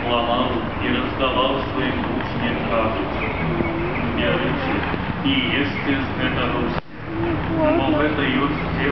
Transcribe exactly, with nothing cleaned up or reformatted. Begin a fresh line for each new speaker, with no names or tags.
ломал и раздавал своим учням казус. Я речи, и есть это Русь. Но в это юрстве